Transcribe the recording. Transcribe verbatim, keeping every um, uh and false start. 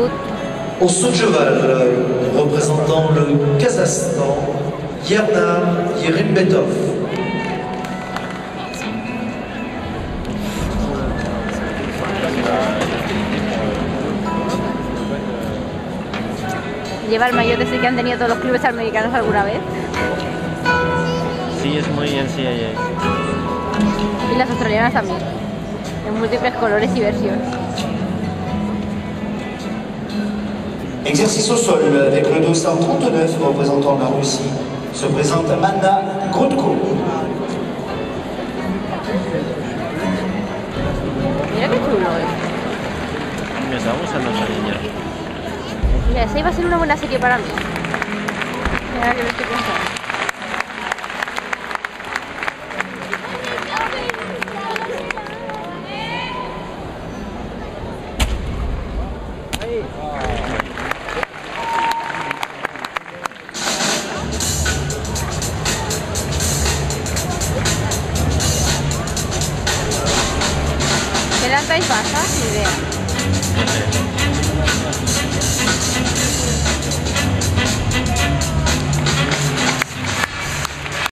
debut. Au saut de cheval, représentant le Kazakhstan, Yerna Yerimbetov. Lleva el maillot ese que han tenido todos los clubes americanos alguna vez. Sí, es muy N C A A. Y las australianas también. En múltiples colores y versiones. Exercice au sol avec le dos cent trente-neuf représentant la Russie. Se présente Amanda Grudko. Mira qué chulo es. Me está gustando esa niña. Mira, esa iba a ser una buena serie para mí. Mira que lo estoy pensando. ¿Qué lanza y pasa? Ni idea. No sé.